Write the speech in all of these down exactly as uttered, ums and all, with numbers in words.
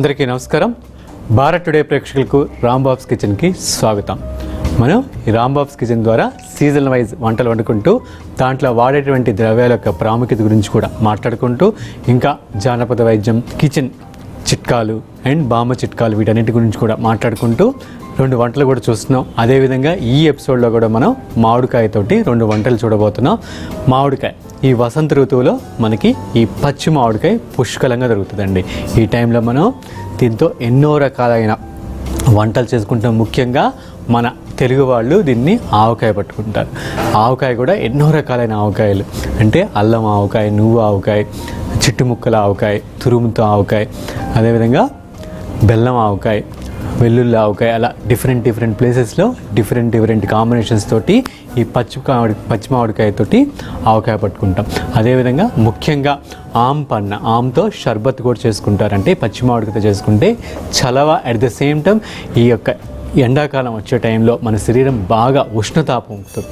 అందరికీ నమస్కారం. భారత్ టుడే ప్రేక్షకులకు రాంబాబ్స్ కిచెన్కి స్వాగతం. మనం ఈ రాంబాబ్స్ కిచెన్ ద్వారా సీజన్ వైజ్ వంటలు వండుకుంటూ దాంట్లో వాడేటువంటి ద్రవ్యాల యొక్క ప్రాముఖ్యత గురించి కూడా మాట్లాడుకుంటూ ఇంకా జానపద వైద్యం, కిచెన్ చిట్కాలు అండ్ బామ్మ చిట్కాలు వీటన్నిటి గురించి కూడా మాట్లాడుకుంటూ రెండు వంటలు కూడా చూస్తున్నాం. అదేవిధంగా ఈ ఎపిసోడ్లో కూడా మనం మామిడికాయతోటి రెండు వంటలు చూడబోతున్నాం. మామిడికాయ ఈ వసంత ఋతువులో మనకి ఈ పచ్చి మామిడికాయ పుష్కలంగా దొరుకుతుందండి. ఈ టైంలో మనం దీంతో ఎన్నో రకాలైన వంటలు చేసుకుంటాం. ముఖ్యంగా మన తెలుగు వాళ్ళు దీన్ని ఆవకాయ పట్టుకుంటారు. ఆవకాయ కూడా ఎన్నో రకాలైన ఆవకాయలు అంటే అల్లం ఆవకాయ, నువ్వు ఆవకాయ, చిట్టుముక్కల ఆవకాయ, తురుముతో ఆవకాయ, అదేవిధంగా బెల్లం ఆవకాయ, వెల్లుల్లి ఆవకాయ, అలా డిఫరెంట్ డిఫరెంట్ ప్లేసెస్లో డిఫరెంట్ డిఫరెంట్ కాంబినేషన్స్ తోటి ఈ పచ్చి మామిడి పచ్చి మామిడికాయతోటి ఆవకాయ పట్టుకుంటాం. అదేవిధంగా ముఖ్యంగా ఆమ్ పన్న ఆమ్తో షర్బత్ కూడా చేసుకుంటారంటే పచ్చి మామిడికాయతో చేసుకుంటే చలవ. అట్ ద సేమ్ టైం ఈ యొక్క ఎండాకాలం వచ్చే టైంలో మన శరీరం బాగా ఉష్ణతాపంతో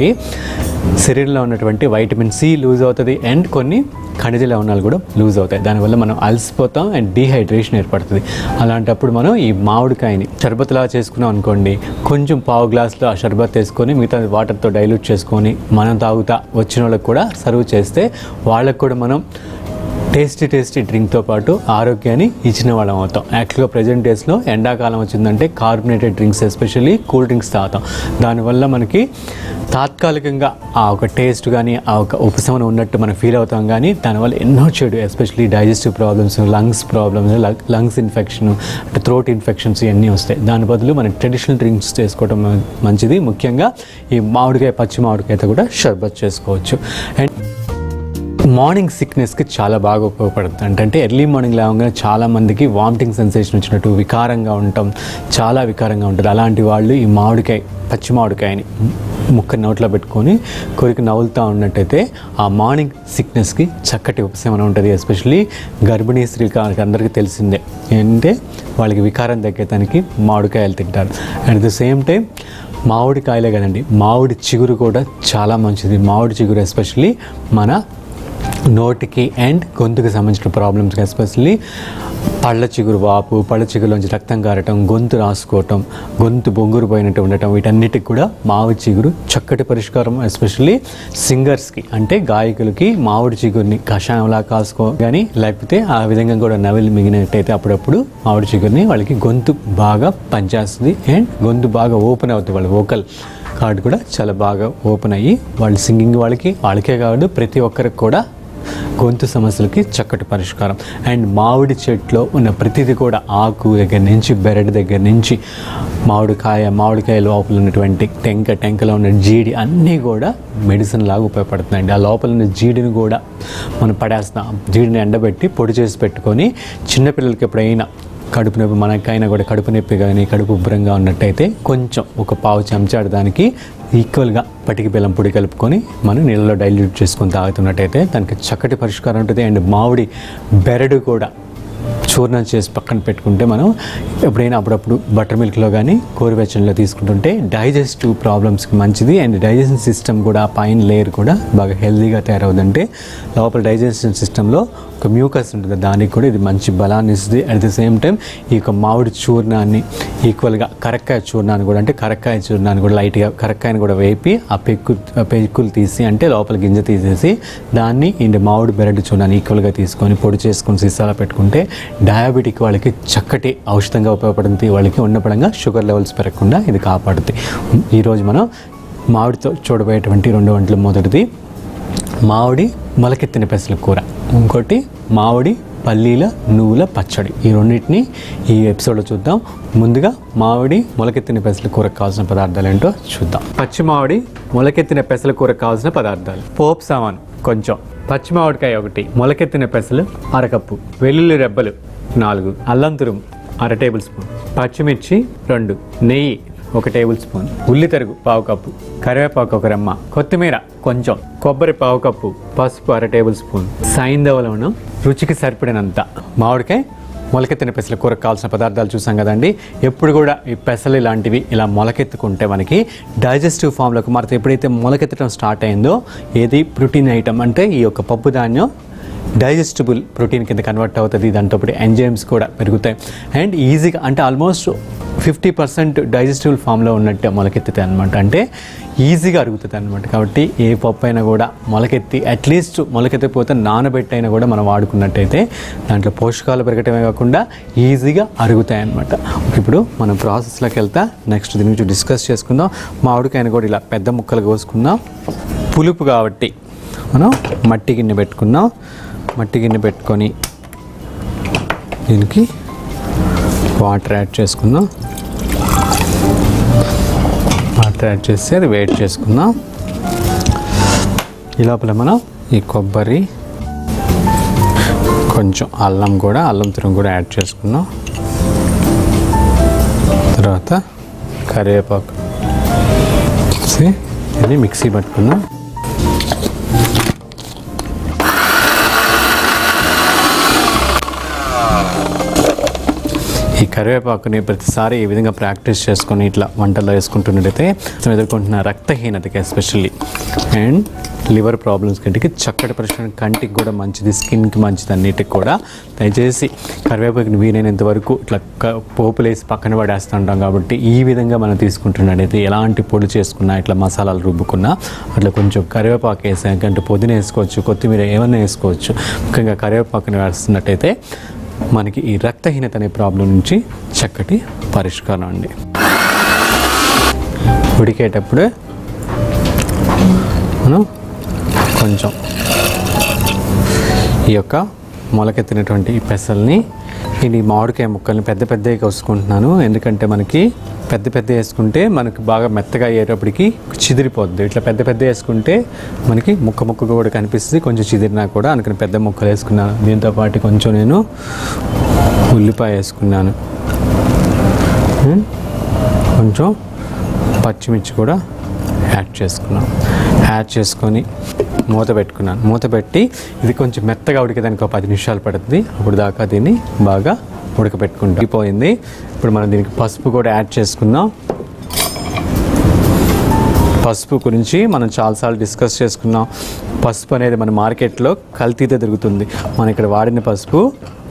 శరీరంలో ఉన్నటువంటి వైటమిన్ సి లూజ్ అవుతుంది అండ్ కొన్ని ఖనిజ లవణాలు కూడా లూజ్ అవుతాయి. దానివల్ల మనం అలసిపోతాం అండ్ డీహైడ్రేషన్ ఏర్పడుతుంది. అలాంటప్పుడు మనం ఈ మామిడికాయని షర్బత్లా చేసుకున్నాం అనుకోండి, కొంచెం పావు గ్లాసులో ఆ షర్బత్ వేసుకొని మిగతా వాటర్తో డైల్యూట్ చేసుకొని మనం తాగుతా వచ్చిన వాళ్ళకి కూడా సర్వ్ చేస్తే వాళ్ళకు కూడా మనం టేస్టీ టేస్టీ డ్రింక్తో పాటు ఆరోగ్యాన్ని ఇచ్చిన వాళ్ళం అవుతాం. యాక్చువల్గా ప్రజెంట్ డేస్లో ఎండాకాలం వచ్చిందంటే carbonated drinks, especially cool drinks తాగుతాం. దానివల్ల మనకి తాత్కాలికంగా ఆ ఒక టేస్ట్ కానీ ఆ ఒక ఉపశమనం ఉన్నట్టు మనం ఫీల్ అవుతాం. కానీ దానివల్ల ఎన్నో చెడు, especially digestive problems, lungs problems, lungs infection, అంటే థ్రోట్ ఇన్ఫెక్షన్స్ ఇవన్నీ వస్తాయి. దాని బదులు మనం ట్రెడిషనల్ డ్రింక్స్ చేసుకోవడం మంచిది. ముఖ్యంగా ఈ మామిడికాయ పచ్చి మామిడికాయతో కూడా షర్బత్ చేసుకోవచ్చు. అండ్ మార్నింగ్ సిక్నెస్కి చాలా బాగా ఉపయోగపడుతుంది. అంటే ఎర్లీ మార్నింగ్ లేవగానే చాలామందికి వామిటింగ్ సెన్సేషన్ వచ్చినట్టు వికారంగా ఉంటాం, చాలా వికారంగా ఉంటుంది. అలాంటి వాళ్ళు ఈ మామిడికాయ పచ్చి మామిడికాయని ముక్క నోట్లో పెట్టుకొని కొరికి నవ్వులుతూ ఉన్నట్టయితే ఆ మార్నింగ్ సిక్నెస్కి చక్కటి ఉపశమనం ఉంటుంది. ఎస్పెషల్లీ గర్భిణీ స్త్రీకి అందరికీ తెలిసిందే ఏంటంటే వాళ్ళకి వికారం తగ్గేదానికి మామిడికాయలు తింటారు. అట్ ద సేమ్ టైం మామిడికాయలే కదండి, మామిడి చిగురు కూడా చాలా మంచిది. మామిడి చిగురు ఎస్పెషల్లీ మన నోటికి అండ్ గొంతుకు సంబంధించిన ప్రాబ్లమ్స్కి, ఎస్పెషల్లీ పళ్ళ చిగురు వాపు, పళ్ళ చిగురులోంచి రక్తం కారటం, గొంతు రాసుకోవటం, గొంతు బొంగురు పోయినట్టు ఉండటం, వీటన్నిటికి కూడా మామిడి చిగురు చక్కటి పరిష్కారం. ఎస్పెషల్లీ సింగర్స్కి అంటే గాయకులకి మామిడి చిగురిని కషాయంలా కాసుకో కానీ లేకపోతే ఆ విధంగా కూడా నవిలి మిగిలినట్టయితే అప్పుడప్పుడు మామిడి చిగురిని వాళ్ళకి గొంతు బాగా పనిచేస్తుంది అండ్ గొంతు బాగా ఓపెన్ అవుతుంది. వాళ్ళ వోకల్ కార్డు కూడా చాలా బాగా ఓపెన్ అయ్యి వాళ్ళు సింగింగ్ వాళ్ళకి వాళ్ళకే కాదు ప్రతి ఒక్కరికి కూడా గొంతు సమస్యలకి చక్కటి పరిష్కారం. అండ్ మామిడి చెట్లో ఉన్న ప్రతిదీ కూడా ఆకు దగ్గర నుంచి బెరడు దగ్గర నుంచి మామిడికాయ మామిడికాయ లోపల ఉన్నటువంటి టెంక టెంకలో ఉన్న జీడి అన్నీ కూడా మెడిసిన్ లాగా ఉపయోగపడుతున్నాయండి. ఆ లోపల ఉన్న జీడిని కూడా మనం పడేస్తాం. జీడిని ఎండబెట్టి పొడి చేసి పెట్టుకొని చిన్నపిల్లలకి ఎప్పుడైనా కడుపు నొప్పి, మనకైనా కూడా కడుపు నొప్పి కానీ కడుపు ఉబ్బరంగా ఉన్నట్టయితే కొంచెం ఒక పావు చెంచాడు దానికి ఈక్వల్గా పటికి బెల్లం పొడి కలుపుకొని మనం నీళ్ళలో డైల్యూట్ చేసుకొని తాగుతున్నట్టయితే దానికి చక్కటి పరిష్కారం ఉంటుంది. అండ్ మామిడి బెరడు కూడా చూర్ణం చేసి పక్కన పెట్టుకుంటే మనం ఎప్పుడైనా అప్పుడప్పుడు బటర్ మిల్క్లో కానీ గోరువెచ్చనిలో తీసుకుంటుంటే డైజెస్టివ్ ప్రాబ్లమ్స్కి మంచిది. అండ్ డైజెషన్ సిస్టమ్ కూడా పైన లేయర్ కూడా బాగా హెల్తీగా తయారవుతుందంటే లోపల డైజెషన్ సిస్టంలో ఒక మ్యూకస్ ఉంటుంది, దానికి కూడా ఇది మంచి బలాన్ని ఇస్తుంది. అట్ ద సేమ్ టైం ఈ యొక్క మామిడి చూర్ణాన్ని ఈక్వల్గా కరక్కాయ చూర్ణాన్ని కూడా అంటే కరక్కాయ చూర్ణాన్ని కూడా లైట్గా కరక్కాయని కూడా వేపి ఆ పెక్కు పెక్కులు తీసి అంటే లోపల గింజ తీసేసి దాన్ని ఇంటి మామిడి బెరడు చూర్ణాన్ని ఈక్వల్గా తీసుకొని పొడి చేసుకొని సీసాలో పెట్టుకుంటే డయాబెటిక్ వాళ్ళకి చక్కటి ఔషధంగా ఉపయోగపడుతుంది. వాళ్ళకి ఉన్నపడంగా షుగర్ లెవెల్స్ పెరగకుండా ఇది కాపాడుతుంది. ఈరోజు మనం మామిడితో చూడబోయేటువంటి రెండు వంటలు, మొదటిది మామిడి మొలకెత్తిన పెసల కూర, ఇంకోటి మామిడి పల్లీల నువ్వుల పచ్చడి. ఈ రెండింటిని ఈ ఎపిసోడ్లో చూద్దాం. ముందుగా మామిడి మొలకెత్తిన పెసల కూరకు కావాల్సిన పదార్థాలు ఏంటో చూద్దాం. పచ్చి మామిడి మొలకెత్తిన పెసల కూరకు కావాల్సిన పదార్థాలు: పోపు సామాను కొంచెం, పచ్చి మామిడికాయ ఒకటి, మొలకెత్తిన పెసలు అరకప్పు, వెల్లుల్లి రెబ్బలు నాలుగు, అల్లం తురుము అర టేబుల్ స్పూన్, పచ్చిమిర్చి రెండు, నెయ్యి ఒక టేబుల్ స్పూన్, ఉల్లి తరుగు పావు కప్పు, కరివేపాకు ఒక రెమ్మ, కొత్తిమీర కొంచెం, కొబ్బరి పావు కప్పు, పసుపు అర టేబుల్ స్పూన్, సైంధవ లవణం రుచికి సరిపడినంత. మామిడికాయ మొలకెత్తిన పెసల కూరకు కావాల్సిన పదార్థాలు చూసాం కదండి. ఎప్పుడు కూడా ఈ పెసలు ఇలాంటివి ఇలా మొలకెత్తుకుంటే మనకి డైజెస్టివ్ ఫామ్లోకి మారితే ఎప్పుడైతే మొలకెత్తడం స్టార్ట్ అయిందో ఏది ప్రోటీన్ ఐటమ్ అంటే ఈ యొక్క పప్పు ధాన్యం డైజెస్టబుల్ ప్రోటీన్ కింద కన్వర్ట్ అవుతుంది. దాంతోపాటు ఎంజైమ్స్ కూడా పెరుగుతాయి అండ్ ఈజీగా అంటే ఆల్మోస్ట్ ఫిఫ్టీ పర్సెంట్ డైజెస్టబుల్ ఫామ్లో ఉన్నట్టే మొలకెత్తుతాయి అనమాట. అంటే ఈజీగా అరుగుతుంది అనమాట. కాబట్టి ఏ పప్పు అయినా కూడా మొలకెత్తి అట్లీస్ట్ మొలకెత్తిపోతే నానబెట్టి అయినా కూడా మనం వాడుకున్నట్టయితే దాంట్లో పోషకాలు పెరగటమే కాకుండా ఈజీగా అరుగుతాయి అనమాట. ఇప్పుడు మనం ప్రాసెస్లోకి వెళ్తా నెక్స్ట్ దీని గురించి డిస్కస్ చేసుకుందాం. మామిడికాయను కూడా ఇలా పెద్ద ముక్కలు కోసుకుందాం. పులుపు కాబట్టి మనం మట్టి గిన్నె పెట్టుకుందాం. మట్టి గిన్నె పెట్టుకొని దీనికి వాటర్ యాడ్ చేసుకుందాం. వాటర్ యాడ్ చేసి అది వేడి చేసుకుందాం. ఈ లోపల మనం ఈ కొబ్బరి కొంచెం అల్లం కూడా అల్లం తురుము కూడా యాడ్ చేసుకుందాం. తర్వాత కరివేపాకు ఇది మిక్సీ పట్టుకుందాం. ఈ కరివేపాకుని ప్రతిసారి ఈ విధంగా ప్రాక్టీస్ చేసుకొని ఇట్లా వంటల్లో వేసుకుంటున్నట్టయితే ఎదుర్కొంటున్న రక్తహీనతకి ఎస్పెషల్లీ అండ్ లివర్ ప్రాబ్లమ్స్ కంటికి చక్కటి పరిశ్రమ కంటికి కూడా మంచిది, స్కిన్కి మంచిది, అన్నిటికి కూడా. దయచేసి కరివేపాకుని వీలైనంత వరకు ఇట్లా పోపులు వేసి పక్కన పడేస్తూ ఉంటాం కాబట్టి ఈ విధంగా మనం తీసుకుంటున్నట్టయితే ఎలాంటి పొడి చేసుకున్నా ఇట్లా మసాలాలు రుబ్బుకున్నా అట్లా కొంచెం కరివేపాకు వేసాక అంటే పుదీనా వేసుకోవచ్చు, కొత్తిమీర ఏమన్నా వేసుకోవచ్చు. ముఖ్యంగా కరివేపాకుని వేస్తున్నట్టయితే మనకి ఈ రక్తహీనత అనే ప్రాబ్లం నుంచి చక్కటి పరిష్కారం అండి. ఉడికేటప్పుడు మనం కొంచెం ఈ యొక్క మొలకెత్తినటువంటి ఈ పెసల్ని ఈ మామిడికాయ ముక్కల్ని పెద్ద పెద్దగా కోసుకుంటున్నాను. ఎందుకంటే మనకి పెద్ద పెద్ద వేసుకుంటే మనకి బాగా మెత్తగా అయ్యేటప్పటికి చిదిరిపోద్ది. ఇట్లా పెద్ద పెద్ద వేసుకుంటే మనకి ముక్క ముక్క కూడా కనిపిస్తుంది, కొంచెం చిదిరినా కూడా అందుకని పెద్ద ముక్కలు వేసుకున్నాను. దీంతో పాటు కొంచెం నేను ఉల్లిపాయ వేసుకున్నాను, కొంచెం పచ్చిమిర్చి కూడా యాడ్ చేసుకున్నాను. యాడ్ చేసుకొని మూత పెట్టుకున్నాను. మూత పెట్టి ఇది కొంచెం మెత్తగా ఉడికేదానికి ఒక పది నిమిషాలు పడుతుంది. అప్పుడు దాకా దీన్ని బాగా ఉడకబెట్టుకుంటూ అయిపోయింది. ఇప్పుడు మనం దీనికి పసుపు కూడా యాడ్ చేసుకుందాం. పసుపు గురించి మనం చాలాసార్లు డిస్కస్ చేసుకున్నాం. పసుపు అనేది మన మార్కెట్లో కల్తీతో దొరుకుతుంది. మనం ఇక్కడ వాడిన పసుపు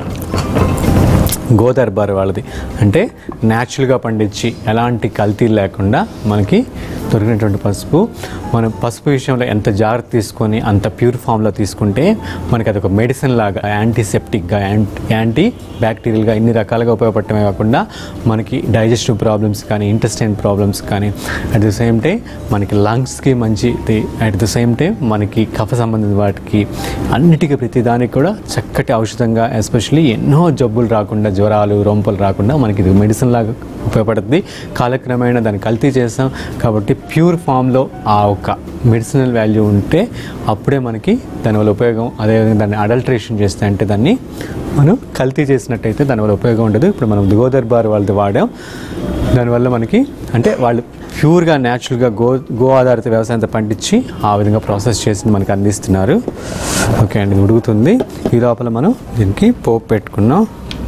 గోదర్బార్ వాళ్ళది, అంటే న్యాచురల్గా పండించి ఎలాంటి కల్తీలు లేకుండా మనకి దొరికినటువంటి పసుపు. మనం పసుపు విషయంలో ఎంత జాగ్రత్త తీసుకొని అంత ప్యూర్ ఫామ్లో తీసుకుంటే మనకి అదొక మెడిసిన్ లాగా, యాంటీసెప్టిక్గా, యాంటీ యాంటీ బ్యాక్టీరియల్గా ఇన్ని రకాలుగా ఉపయోగపడటమే కాకుండా మనకి డైజెస్టివ్ ప్రాబ్లమ్స్ కానీ ఇంటెస్టైన్ ప్రాబ్లమ్స్ కానీ అట్ ద సేమ్ టైం మనకి లంగ్స్కి మంచిది, అట్ ద సేమ్ టైం మనకి కఫ సంబంధిత వాటికి అన్నిటికీ ప్రతిదానికి కూడా చక్కటి ఔషధంగా, ఎస్పెషల్లీ ఎన్నో జబ్బులు రాకుండా, జ్వరాలు రొంపలు రాకుండా మనకి ఇది మెడిసిన్ లాగా ఉపయోగపడుతుంది. కాలక్రమేణా దాన్ని కల్తీ చేస్తాం కాబట్టి ప్యూర్ ఫామ్లో ఆ ఒక మెడిసినల్ వాల్యూ ఉంటే అప్పుడే మనకి దానివల్ల ఉపయోగం. అదేవిధంగా దాన్ని అడల్ట్రేషన్ చేస్తే అంటే దాన్ని మనం కల్తీ చేసినట్టయితే దానివల్ల ఉపయోగం ఉండదు. ఇప్పుడు మనం గోదర్బార్ వాళ్ళది వాడాం. దానివల్ల మనకి అంటే వాళ్ళు ప్యూర్గా న్యాచురల్గా గో గో ఆధారిత వ్యవసాయంతో పండించి ఆ విధంగా ప్రాసెస్ చేసి మనకి అందిస్తున్నారు. ఓకే అండి, ఉడుకుతుంది. ఈ లోపల మనం దీనికి పోపు పెట్టుకున్నాం.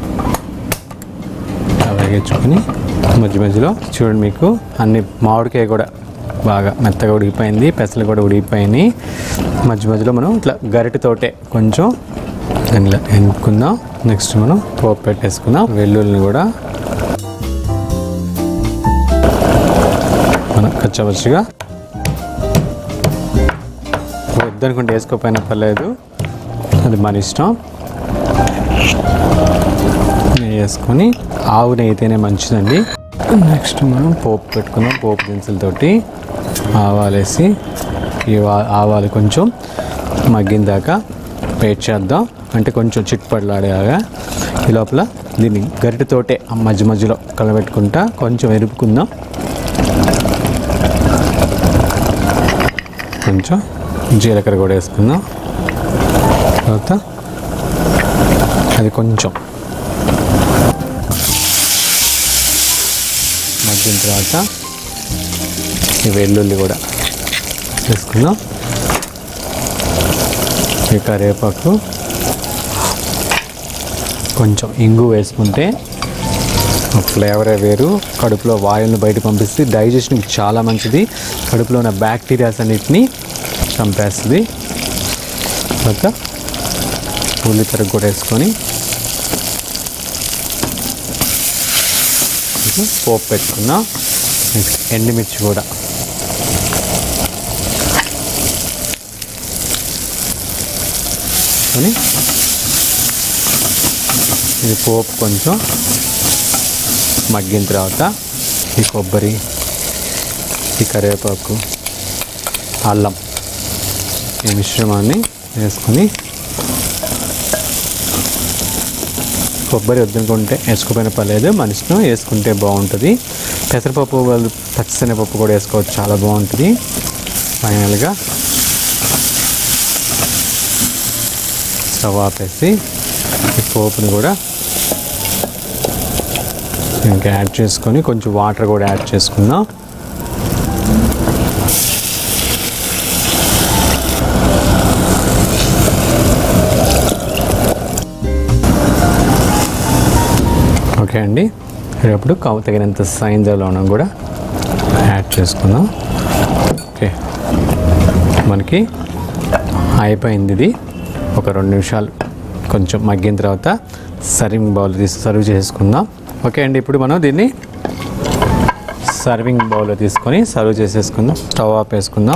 వేగించుకొని మధ్య మధ్యలో చూడండి, మీకు అన్ని మామిడికాయ కూడా బాగా మెత్తగా ఉడికిపోయింది, పెసలు కూడా ఉడికిపోయినాయి. మధ్య మధ్యలో మనం ఇట్లా గరిటెతోటే కొంచెం దానిలో ఎనుకుందాం. నెక్స్ట్ మనం పోపు పెట్టేసుకుందాం. వెల్లుల్లిని కూడా మనం కచ్చపచ్చిగా వద్దనుకుంటే వేసుకోపోయినా పర్లేదు, అది మన ఇష్టం. వేసుకొని ఆవు నెయ్యి అయితేనే మంచిదండి. నెక్స్ట్ మనం పోపు పెట్టుకుందాం. పోపు దినుసులతోటి ఆవాలు వేసి ఈ ఆవాలు కొంచెం మగ్గిన దాకా వెయిట్ చేద్దాం, అంటే కొంచెం చిట్పట్లాడేలాగా. ఈ లోపల దీన్ని గరిటెతోటే మధ్య మధ్యలో కలబెట్టుకుంటా కొంచెం ఎరుపుకుందాం. కొంచెం జీలకర్ర కూడా వేసుకుందాం. తర్వాత అది కొంచెం మగ్గిన తర్వాత ఈ వెల్లుల్లి కూడా వేసుకుందాం. ఈ కరివేపాకు, కొంచెం ఇంగు వేసుకుంటే ఫ్లేవరే వేరు. కడుపులో వాయువులను బయట పంపిస్తే డైజెషన్కి చాలా మంచిది. కడుపులో ఉన్న బ్యాక్టీరియాస్ అన్నిటినీ చంపేస్తుంది. తర్వాత ఉల్లి తరుగు కూడా వేసుకొని పోపు పెట్టుకున్నాం. నెక్స్ట్ ఎండుమిర్చి కూడా కొని ఇది పోపు కొంచెం మగ్గిన తర్వాత ఈ కొబ్బరి, ఈ కరివేపాకు, అల్లం ఈ మిశ్రమాన్ని వేసుకొని, కొబ్బరి వద్దనుకుంటే వేసుకోపోయిన పర్లేదు, మన ఇష్టం, వేసుకుంటే బాగుంటుంది. పెసరపప్పు వాళ్ళు పచ్చిశనగపప్పు కూడా వేసుకోవచ్చు, చాలా బాగుంటుంది. ఫైనల్గా స్టవ్ ఆపేసి ఈ పోపుని కూడా ఇంకా యాడ్ చేసుకొని కొంచెం వాటర్ కూడా యాడ్ చేసుకుందాం. ఓకే అండి, రేపు కవ తగినంత సాయంత్రం కూడా యాడ్ చేసుకుందాం. ఓకే, మనకి అయిపోయింది. ఇది ఒక రెండు నిమిషాలు కొంచెం మగ్గిన తర్వాత సర్వింగ్ బౌల్ తీసి సర్వ్ చేసుకుందాం. ఓకే అండి, ఇప్పుడు మనం దీన్ని సర్వింగ్ బౌల్లో తీసుకొని సర్వ్ చేసేసుకుందాం. స్టవ్ ఆఫ్ వేసుకుందాం.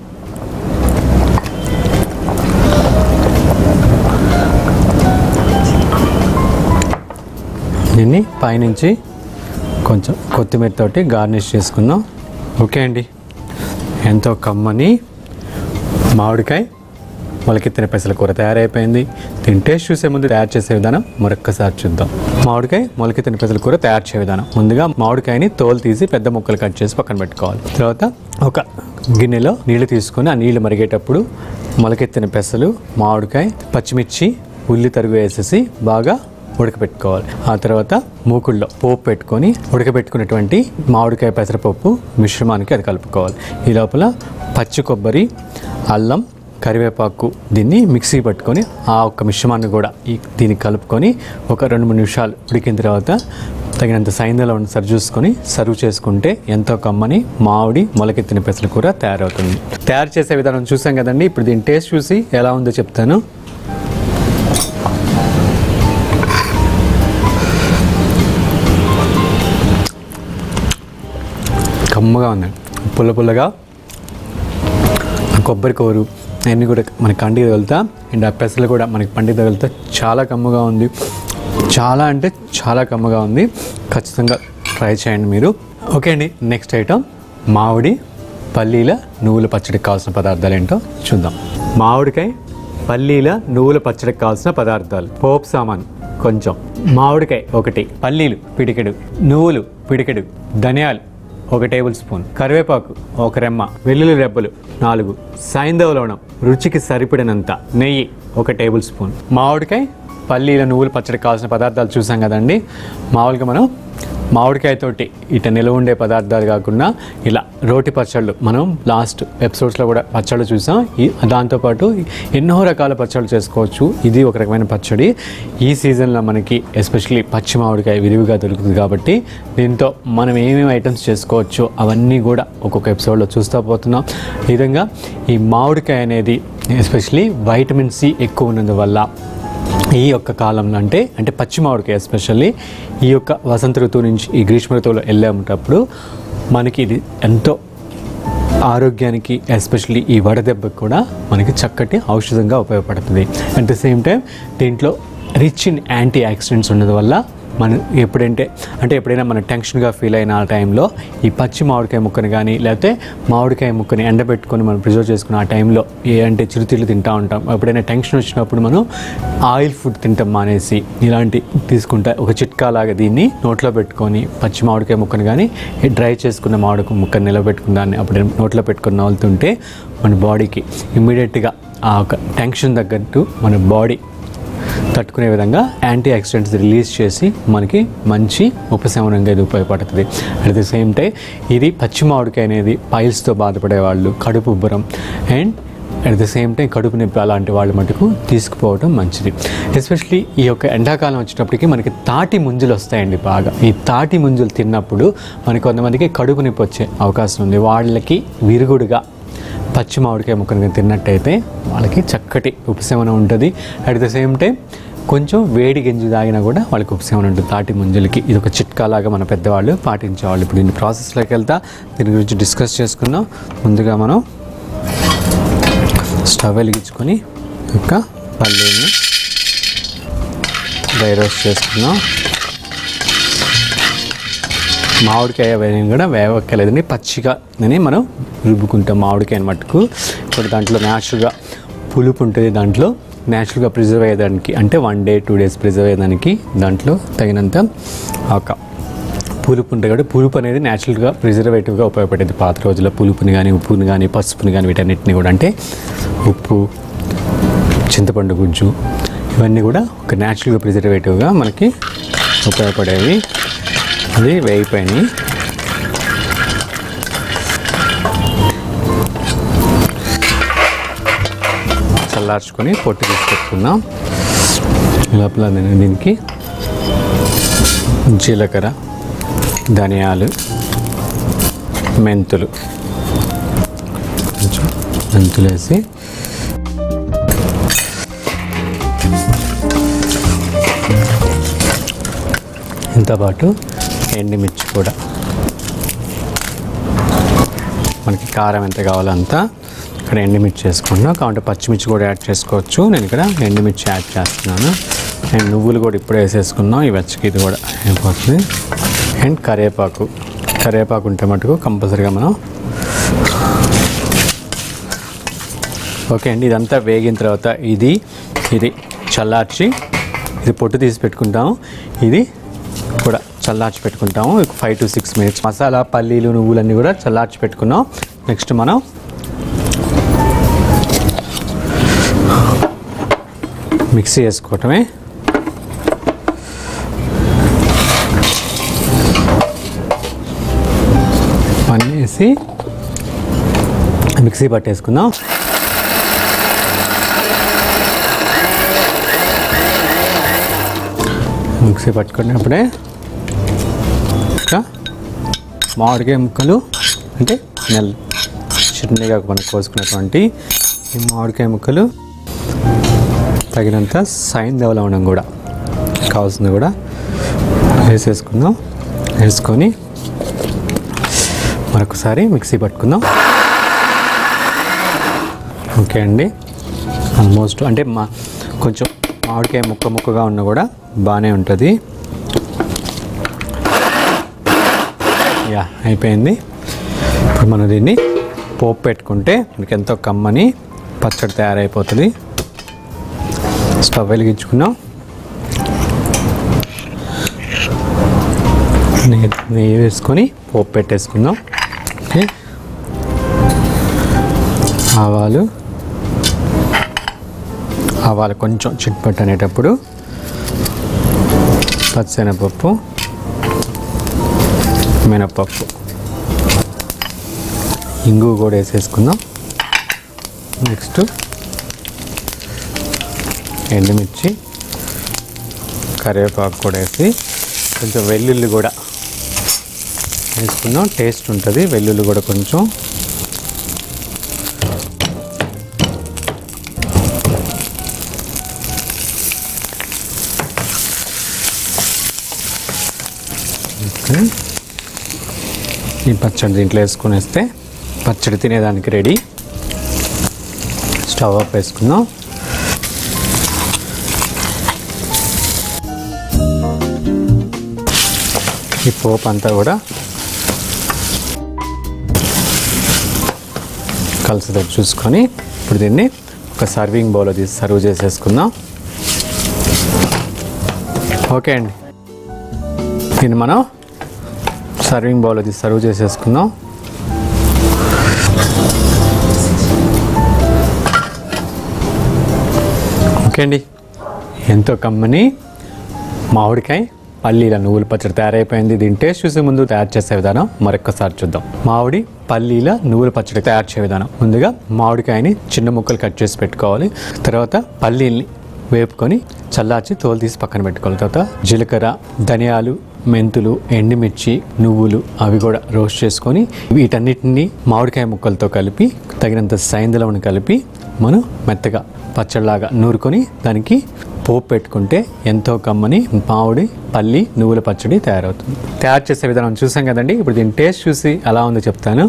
దీన్ని పైనుంచి కొంచెం కొత్తిమీర తోటి గార్నిష్ చేసుకుందాం. ఓకే అండి, ఎంతో కమ్మని మామిడికాయ మొలకెత్తిన పెసల కూర తయారైపోయింది. దీని టేస్ట్ చూసే ముందు తయారు చేసే విధానం మరొక్కసారి చూద్దాం. మామిడికాయ మొలకెత్తిన పెసల కూర తయారు చేసే విధానం: ముందుగా మామిడికాయని తోలు తీసి పెద్ద ముక్కలు కట్ చేసి పక్కన పెట్టుకోవాలి. తర్వాత ఒక గిన్నెలో నీళ్లు తీసుకొని ఆ నీళ్లు మరిగేటప్పుడు మొలకెత్తిన పెసలు, మామిడికాయ, పచ్చిమిర్చి, ఉల్లి తరుగు వేసేసి బాగా ఉడకబెట్టుకోవాలి. ఆ తర్వాత మూకుల్లో పోపు పెట్టుకొని ఉడకబెట్టుకున్నటువంటి మామిడికాయ పెసరపప్పు మిశ్రమానికి అది కలుపుకోవాలి. ఈ లోపల పచ్చి కొబ్బరి, అల్లం, కరివేపాకు దీన్ని మిక్సీ పట్టుకొని ఆ ఒక్క మిశ్రమాన్ని కూడా ఈ దీన్ని కలుపుకొని ఒక రెండు మూడు నిమిషాలు ఉడికిన తర్వాత తగినంత సైంధలో ఉన్న సరి చూసుకొని సర్వ్ చేసుకుంటే ఎంతో కమ్మని మామిడి మొలకెత్తిన పెసల కూర తయారవుతుంది. తయారు చేసే విధానం చూసాం కదండి. ఇప్పుడు దీని టేస్ట్ చూసి ఎలా ఉందో చెప్తాను. కమ్మగా ఉందండి, పుల్ల పుల్లగా. కొబ్బరి కూరు అన్నీ కూడా మనకి కంటికి తగులుతా, అండ్ ఆ పెసలు కూడా మనకి పంటికి తగులుతా. చాలా కమ్మగా ఉంది, చాలా అంటే చాలా కమ్మగా ఉంది. ఖచ్చితంగా ట్రై చేయండి మీరు. ఓకే అండి, నెక్స్ట్ ఐటమ్ మామిడి పల్లీల నువ్వుల పచ్చడికి కావాల్సిన పదార్థాలు ఏంటో చూద్దాం. మామిడికాయ పల్లీల నువ్వుల పచ్చడికి కావాల్సిన పదార్థాలు: పోపు సామాన్ కొంచెం, మామిడికాయ ఒకటి, పల్లీలు పిడికెడు, నువ్వులు పిడికెడు, ధనియాలు ఒక టేబుల్ స్పూన్, కరివేపాకు ఒక రెమ్మ, వెల్లుల్లి రెబ్బలు నాలుగు, సాయంధవ లవణం రుచికి సరిపడినంత, నెయ్యి ఒక టేబుల్ స్పూన్. మామిడికాయ పల్లీల నువ్వులు పచ్చడికి కావాల్సిన పదార్థాలు చూసాం కదండి. మామూలుగా మనం మామిడికాయతోటి ఇట నిలవ ఉండే పదార్థాలు కాకుండా ఇలా రోటి పచ్చళ్ళు మనం లాస్ట్ ఎపిసోడ్స్లో కూడా పచ్చళ్ళు చూసాం. ఈ దాంతోపాటు ఎన్నో రకాల పచ్చళ్ళు చేసుకోవచ్చు. ఇది ఒక రకమైన పచ్చడి. ఈ సీజన్లో మనకి ఎస్పెషల్లీ పచ్చి మామిడికాయ విరివిగా దొరుకుతుంది కాబట్టి దీంతో మనం ఏమేమి ఐటమ్స్ చేసుకోవచ్చో అవన్నీ కూడా ఒక్కొక్క ఎపిసోడ్లో చూస్తూ పోతున్నాం. ఈ విధంగా ఈ మామిడికాయ అనేది ఎస్పెషల్లీ వైటమిన్ సి ఎక్కువ ఉన్నందువల్ల ఈ యొక్క కాలంలో అంటే అంటే పచ్చి మామిడికాయ ఎస్పెషల్లీ ఈ యొక్క వసంత ఋతువు నుంచి ఈ గ్రీష్మ ఋతువులో వెళ్ళేటప్పుడు మనకి ఇది ఎంతో ఆరోగ్యానికి ఎస్పెషల్లీ ఈ వడదెబ్బకు కూడా మనకి చక్కటి ఔషధంగా ఉపయోగపడుతుంది. అట్ ద సేమ్ టైం దీంట్లో రిచ్ ఇన్ యాంటీ ఆక్సిడెంట్స్ ఉన్నది వల్ల మనం ఎప్పుడంటే అంటే ఎప్పుడైనా మనం టెన్షన్గా ఫీల్ అయిన ఆ టైంలో ఈ పచ్చి మామిడికాయ ముక్కని కానీ లేకపోతే మామిడికాయ ముక్కని ఎండబెట్టుకొని మనం ప్రిజర్వ్ చేసుకుని ఆ టైంలో ఏ అంటే చిరుతిళ్ళు తింటూ ఉంటాం. ఎప్పుడైనా టెన్షన్ వచ్చినప్పుడు మనం ఆయిల్ ఫుడ్ తింటాం మానేసి ఇలాంటి తీసుకుంటా ఒక చిట్కాలాగా దీన్ని నోట్లో పెట్టుకొని పచ్చి మామిడికాయ ముక్కని కానీ డ్రై చేసుకున్న మామిడికాయ ముక్కని నిలబెట్టుకున్న దాన్ని అప్పుడు నోట్లో పెట్టుకొని నవ్వుతుంటే మన బాడీకి ఇమ్మీడియట్గా ఆ ఒక టెన్షన్ తగ్గట్టు మన బాడీ తట్టుకునే విధంగా యాంటీ ఆక్సిడెంట్స్ రిలీజ్ చేసి మనకి మంచి ఉపశమనంగా ఇది ఉపయోగపడుతుంది. అట్ ది సేమ్ టైం ఇది పచ్చి మామిడికాయ అనేది పైల్స్తో బాధపడే వాళ్ళు, కడుపు ఉబ్బరం and at the same time కడుపు నొప్పి అలాంటి వాళ్ళ మటుకు తీసుకుపోవడం మంచిది. ఎస్పెషలీ ఈ యొక్క ఎండాకాలం వచ్చేటప్పటికి మనకి తాటి ముంజులు వస్తాయండి బాగా. ఈ తాటి ముంజులు తిన్నప్పుడు మనకి కొంతమందికి కడుపు నొప్పి వచ్చే అవకాశం ఉంది. వాళ్ళకి విరుగుడుగా పచ్చి మామిడికాయ ముక్కను తిన్నట్టయితే వాళ్ళకి చక్కటి ఉపశమనం ఉంటుంది. అట్ ద సేమ్ టైం కొంచెం వేడి గంజి తాగినా కూడా వాళ్ళకి ఉపశమనం ఉంటుంది తాటి ముంజలకి. ఇది ఒక చిట్కాలాగా మన పెద్దవాళ్ళు పాటించేవాళ్ళు. ఇప్పుడు దీన్ని ప్రాసెస్లోకి వెళ్తా దీని గురించి డిస్కస్ చేసుకుందాం. ముందుగా మనం స్టవ్ వెలిగించుకొని ఒక పల్లీని డ్రై రోస్ట్ చేసుకుందాం. మామిడికాయ వేయడం కూడా వేవక్కలేదండి, పచ్చిగా అని మనం రుబ్బుకుంటాం మామిడికాయని మట్టుకు. ఇప్పుడు దాంట్లో న్యాచురల్గా పులుపు ఉంటుంది, దాంట్లో న్యాచురల్గా ప్రిజర్వ్ అయ్యేదానికి అంటే one day two days preserve అయ్యేదానికి దాంట్లో తగినంత ఒక పులుపు ఉంటుంది కాబట్టి పులుపు అనేది న్యాచురల్గా ప్రిజర్వేటివ్గా ఉపయోగపడేది. పాత రోజుల్లో పులుపుని కానీ ఉప్పుని కానీ పసుపుని కానీ వీటన్నిటిని కూడా అంటే ఉప్పు చింతపండు గుజ్జు ఇవన్నీ కూడా ఒక న్యాచురల్గా ప్రిజర్వేటివ్గా మనకి ఉపయోగపడేవి. అది వేగిపోయినాయి. చల్లార్చుకొని పొట్టు తీసి పెట్టుకుందాం. లోపల నేను దీనికి జీలకర్ర, ధనియాలు, మెంతులు కొంచెం మెంతులు వేసి ఇంతపాటు ఎండుమిర్చి కూడా మనకి కారం ఎంత కావాలో అంతా ఇక్కడ ఎండుమిర్చి వేసుకుంటున్నాం. కాబట్టి పచ్చిమిర్చి కూడా యాడ్ చేసుకోవచ్చు. నేను ఇక్కడ ఎండుమిర్చి యాడ్ చేస్తున్నాను. అండ్ నువ్వులు కూడా ఇప్పుడే వేసేసుకున్నాం. ఈ వెచ్చకి ఇది కూడా అయిపోతుంది. అండ్ కరివేపాకు కరివేపాకు ఉంటే మటుకు కంపల్సరీగా మనం ఓకే అండి. ఇదంతా వేగిన తర్వాత ఇది ఇది చల్లార్చి ఇది పొట్టు తీసి పెట్టుకుంటాము. ఇది కూడా చల్లార్చి పెట్టుకుంటాము. ఫైవ్ టు సిక్స్ మినిట్స్ మసాలా పల్లీలు నువ్వులన్నీ కూడా చల్లార్చి పెట్టుకున్నాం. నెక్స్ట్ మనం మిక్సీ వేసుకోవటమే. అన్నీ వేసి మిక్సీ పట్టేసుకుందాం. మిక్సీ పట్టుకున్నప్పుడే ఇంకా మామిడికాయ ముక్కలు అంటే నెల చిన్నగా మనం కోసుకున్నటువంటి ఈ మామిడికాయ ముక్కలు తగినంత సైంధవ లవణం కూడా కావాల్సింది కూడా వేసేసుకుందాం. వేసుకొని మరొకసారి మిక్సీ పట్టుకుందాం. ఓకే అండి. ఆల్మోస్ట్ అంటే మా కొంచెం మామిడికాయ ముక్క ముక్కగా ఉన్నా కూడా బాగానే ఉంటుంది. యా అయిపోయింది. ఇప్పుడు మనం దీన్ని పోపు పెట్టుకుంటే మనకి ఎంతో కమ్మని పచ్చడి తయారైపోతుంది. స్టవ్ వెలిగించుకున్నాం. నెయ్యి నెయ్యి వేసుకొని పోపు పెట్టేసుకుందాం. ఓకే. ఆవాలు ఆవాలు కొంచెం చిట్పట్ అనేటప్పుడు పచ్చెనపప్పు, మినపప్పు, ఇంగు కూడా వేసేసుకుందాం. నెక్స్ట్ ఎండుమిర్చి, కరివేపాకు కూడా వేసి కొంచెం వెల్లుల్లి కూడా వేసుకుందాం. టేస్ట్ ఉంటుంది వెల్లుల్లి కూడా కొంచెం. ఈ పచ్చడి దీంట్లో వేసుకొని వేస్తే పచ్చడి తినేదానికి రెడీ. స్టవ్ ఆఫ్ వేసుకుందాం. ఈ పోపు అంతా కూడా కలిసిదట్టు చూసుకొని ఇప్పుడు దీన్ని ఒక సర్వింగ్ బౌల్లో తీసి సర్వ్ చేసేసుకుందాం. ఓకే అండి. దీన్ని మనం సర్వింగ్ బౌల్లో తీసి సర్వ్ చేసేసుకుందాం. ఓకే అండి. ఎంతో కమ్మని మామిడికాయ పల్లీల నువ్వుల పచ్చడి తయారైపోయింది. దీని టేస్ట్ చూసే ముందు తయారు చేసే విధానం మరొకసారి చూద్దాం. మామిడి పల్లీల నువ్వుల పచ్చడి తయారు చేసే విధానం. ముందుగా మామిడికాయని చిన్న ముక్కలు కట్ చేసి పెట్టుకోవాలి. తర్వాత పల్లీల్ని వేపుకొని చల్లార్చి తోలు తీసి పక్కన పెట్టుకోవాలి. తర్వాత జీలకర్ర, ధనియాలు, మెంతులు, ఎండుమిర్చి, నువ్వులు అవి కూడా రోస్ట్ చేసుకొని వీటన్నిటిని మామిడికాయ ముక్కలతో కలిపి తగినంత సైంధలమును కలిపి మనం మెత్తగా పచ్చడిలాగా నూరుకొని దానికి పోపు పెట్టుకుంటే ఎంతో కమ్మని మామిడి పల్లి నువ్వుల పచ్చడి తయారవుతుంది. తయారు చేసే విధానం చూసాం కదండి. ఇప్పుడు దీని టేస్ట్ చూసి ఎలా ఉందో చెప్తాను.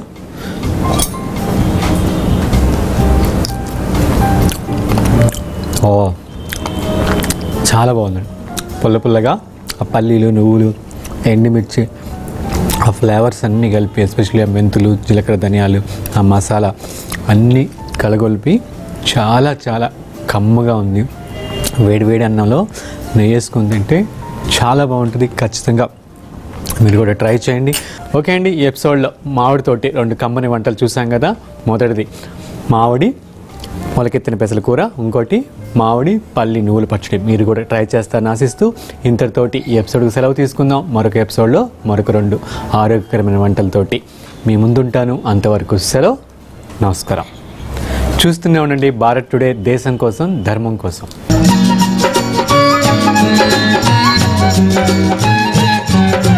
ఓ చాలా బాగుందండి. పుల్ల పుల్లగా ఆ పల్లీలు, నువ్వులు, ఎండుమిర్చి ఆ ఫ్లేవర్స్ అన్నీ కలిపి, ఎస్పెషల్లీ ఆ మెంతులు, జీలకర్ర, ధనియాలు, ఆ మసాలా అన్నీ కలగొలిపి చాలా చాలా కమ్మగా ఉంది. వేడి వేడి అన్నంలో నెయ్యి వేసుకుని తింటే చాలా బాగుంటుంది. ఖచ్చితంగా మీరు కూడా ట్రై చేయండి. ఓకే అండి, ఈ ఎపిసోడ్లో మామిడితోటి రెండు కమ్మని వంటలు చూసాం కదా. మొదటిది మామిడి మొలకెత్తిన పెసల కూర, ఇంకోటి మామిడి పల్లి నువ్వుల పచ్చడి. మీరు కూడా ట్రై చేస్తారని ఆశిస్తూ ఇంతటితోటి ఈ ఎపిసోడ్కి సెలవు తీసుకుందాం. మరొక ఎపిసోడ్లో మరొక రెండు ఆరోగ్యకరమైన వంటలతోటి మీ ముందుంటాను. అంతవరకు సెలవు, నమస్కారం. చూస్తూనే ఉండండి భారత్ టుడే, దేశం కోసం, ధర్మం కోసం.